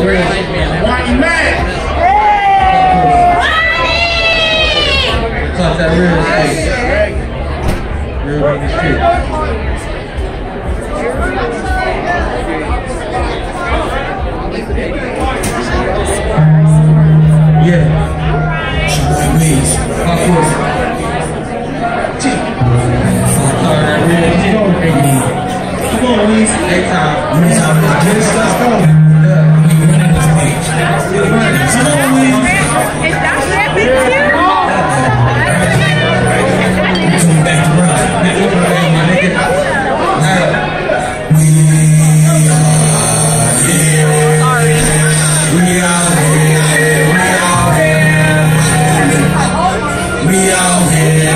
real shit, man. White man. Talk that real shit. Real nigga shit. Yeah. White means. Fuck with. Talk that real shit. Come on, Weez. Next time. Next time, let's get it. Let's go. We running this page. Come on, Weez. Is that happening too? Back to run. My nigga. We out here. We out here.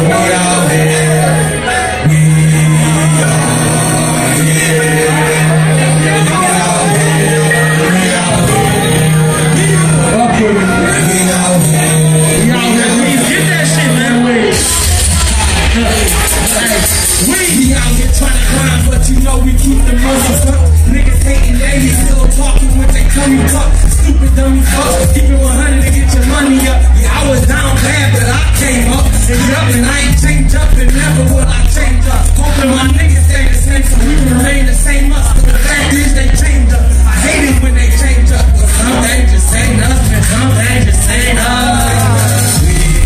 We out here trying to grind, but you know we keep the muscles up. Niggas hating daily, still talking with they tummy tuck. Stupid dummy fucks, keep it 100 to get your money up. Yeah, I was down bad, but I came up. And I ain't changed up, and never will I change up. Hoping my niggas stay the same, so we can remain the same us. But the fact is they change up. I hate it when they change up, but some they just ain't us, and some they just ain't us.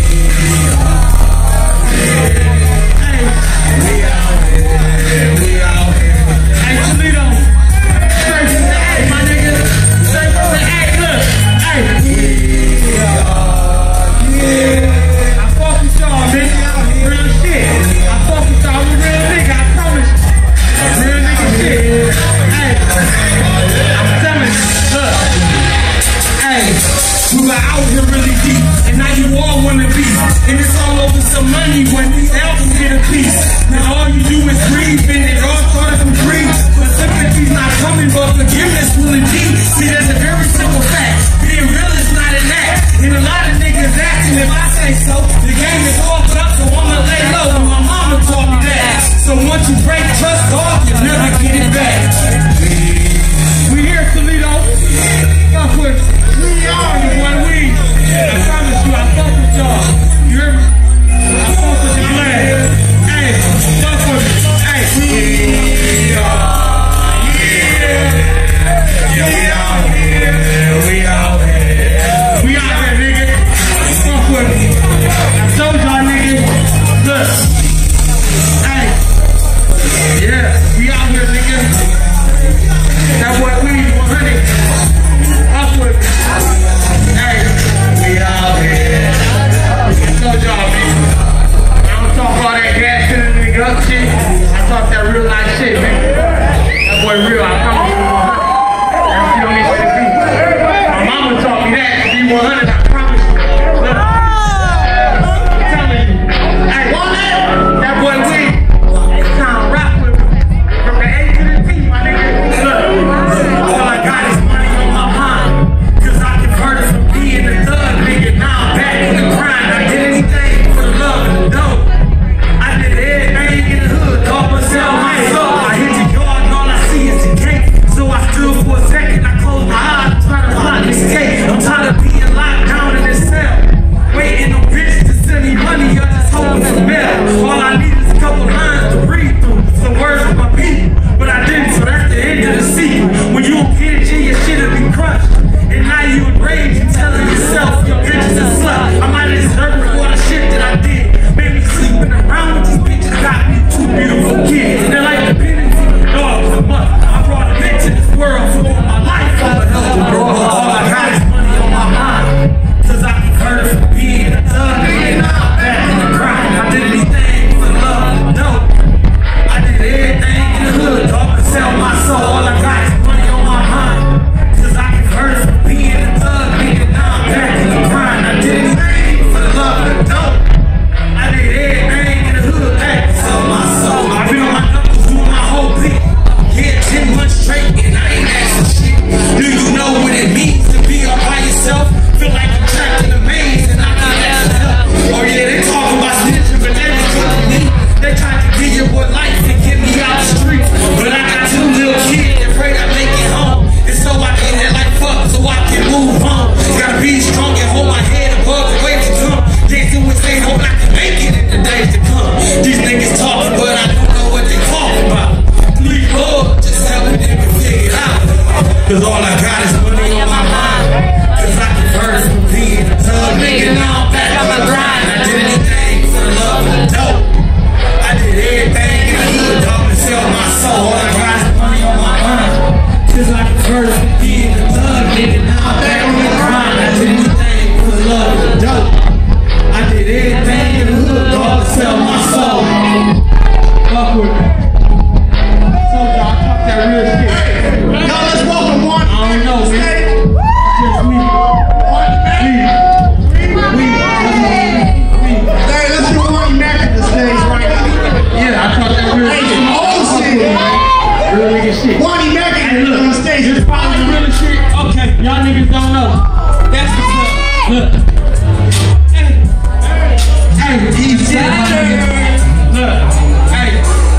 We were out here really deep, and now you all wanna be. And it's all over some money when these albums get a piece. Now all you do is breathe, and it all started from greed. But sympathy's not coming, but forgiveness will indeed. See, there's a very simple fact. Being real is not an act. And a lot of niggas acting if I say so. The game is all up, so I'ma lay low. And my mama taught me that. So once you break trust off, you never get it back. We here, Toledo. Fuck with us. We are the one we. I promise you, I fuck with y'all. You hear me? I fuck with your flag. Hey, fuck with me. Hey, we are. Yeah, we out here. We out here. We out here, nigga. Fuck with me. I told y'all, nigga. Look. Hey. Yeah. Cause all I got is money on my mind. Cause I can first compete. Tug nigga, now I'm back on my grind. I did anything for the love of the dope. I did everything in the hood, dog, to sell my soul. All I got is money on my mind. Cause I can first compete. Tug nigga, now I'm back on the grind. I did anything for the love of the dope. I did everything in the hood, dog, to sell my soul. Fuck with me. So y'all talk that real shit. Y'all, let's welcome one. I don't know, man. Just me. Hey, let's do one Mac at the stage right now. Yeah, I talk that real Hey, shit. some old shit. Real nigga shit. One Mac on the stage. This probably the real shit. Okay, y'all niggas don't know. That's what's up. Look. Hey, easy. Look. Hey.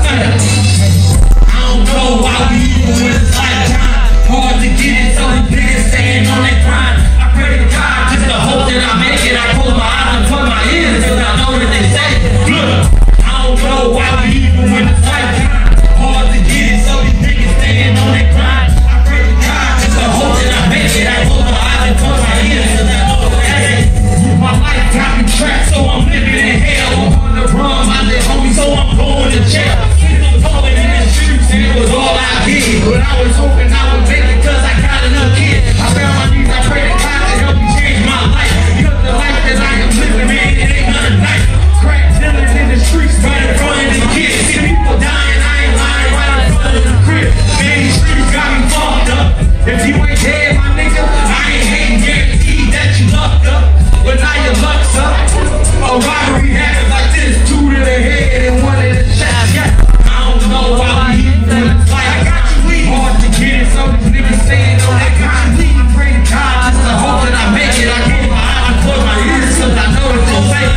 I don't know why we even with this lifetime. Hard to get it, so these niggas staying on that grind. I pray to God just to hope that I make it. I close my eyes and put my ears cause I know that they say, look, I don't know why we even with this lifetime. Hard to get it, so these niggas staying on that grind. I pray to God just to hope that I make it. I close my eyes and put my ears cause I know that they say, my life got me trapped, so I'm living in hell. I'm on the run, I live homie, so I'm going to jail. Falling in the streets and it was all I did. But I was hoping I would make it cause I got enough kids. I fell on my knees, I pray to God to help me change my life. Because the life that I am living, man, it ain't nothing nice. Crack dealers in the streets right in front of the kids. See people dying, I ain't lying, right in front of the crib. Man, these streets got me fucked up. If you ain't dead, my nigga, I ain't hating, guaranteed that you lucked up. But now your luck's up. A robbery happens like this, 2 to the head and 1 in the chest. Yeah. I don't know why we even doing this fight. I got you weak. Hard to get it, so these niggas staying on that grind. I pray to God just to hope that I make it. I close my eyes, I close my ears, cause I know that they'll say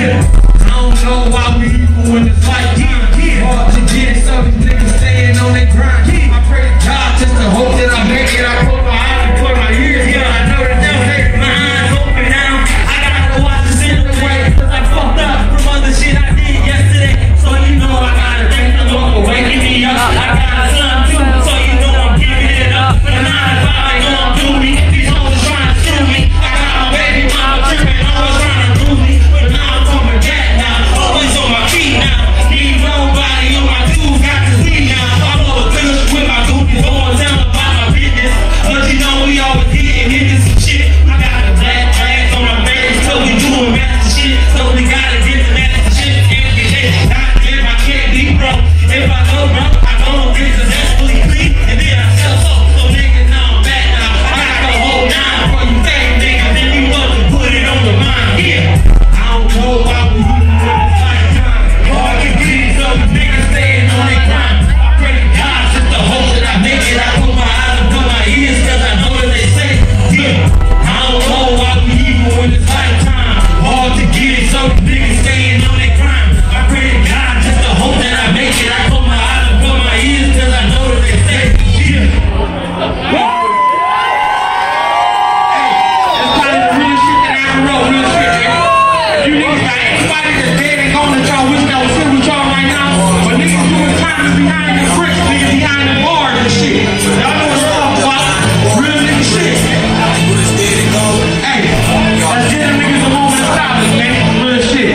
I don't know why we even doing this fight. Hard to get it, so these niggas staying on that grind. I pray to God just to hope that I make it. I close my eyes and close my ears, yeah, I know that they'll say my eyes open now. I gotta watch this in the way, cause I fucked up from other shit I did yesterday. So you know I gotta thank the Lord for waking me up. I got a son too, so you know I'm giving it up. But 9 to 5 ain't gonna do me. These hoes trying to sue me. I got my baby mama tripping, always trying to do me. But now I'm coming back now, always on my feet now. Need nobody on my dudes, got to see now. I'm over finished with my goofies, going down about my business. But you know we always getting into some shit. I got the black flags on my face, so we doing master shit. So we gotta get the master shit. If I can't be broke, if I go broke, I go get successfully clean, and then I sell so niggas now I'm back now. I got the whole 9 for you fake niggas, then you want to put it on the mind. Yeah, I don't know why we even in this lifetime. Hard to get it, so these niggas staying on their grind. I pray to God just to hope that I make it. I put my eyes and put my ears, cause I know that they say, yeah, I don't know why we even in this lifetime. Hard to get it, so these niggas staying on their grind. I pray to God just to hope that I make it. I put my eyes and put my ears, cause I know that they say, yeah. Hey, that's probably the real shit that I can roll, real shit, nigga. If you niggas got anybody that's dead and gone that y'all wish that was here with y'all right now, but niggas doing time is behind the bricks, niggas behind the bars and shit. Y'all know what's up, boy. Real nigga shit. Hey, let's get them niggas a moment of silence, man. Real shit.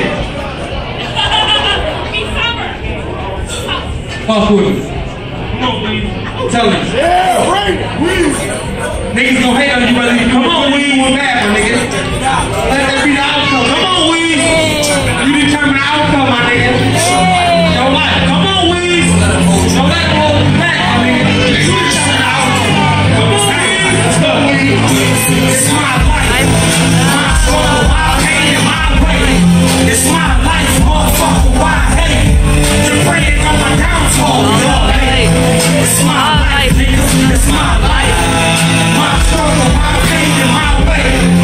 Fuck with me. Tell me. Yeah, right. Niggas gon' hate on you, brother. Come on, Weed, one bad one, nigga. Let that be the outcome. Come on, Weed. You determine the outcome, my nigga. Your life. Come on, Weed. Don't let them hold you back, my nigga. You determine the outcome. Come on, Weed. Let's go, Weed. It's my life. My soul, my pain, and my way. It's my life, motherfucker. Why hate? You're praying on my downfall, dog. It's my life, nigga. It's my life. My struggle, my pain, and my way.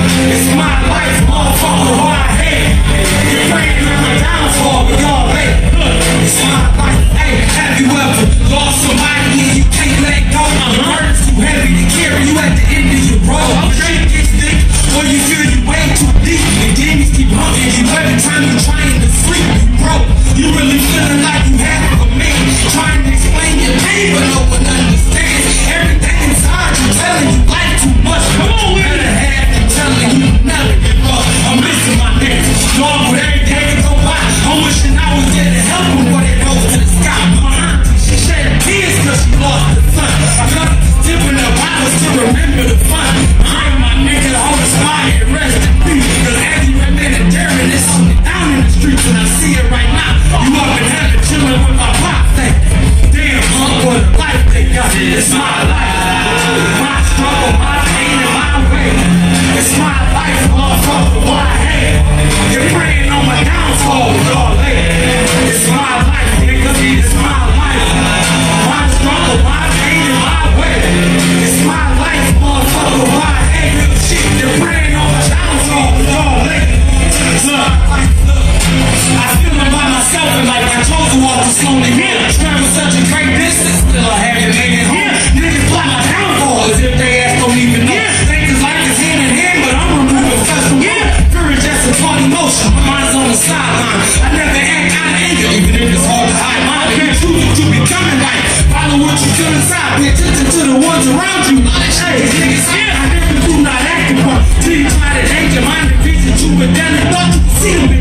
These niggas scared. I never do not act upon. Till you try to hate your mind and visit you with them and thought you see them.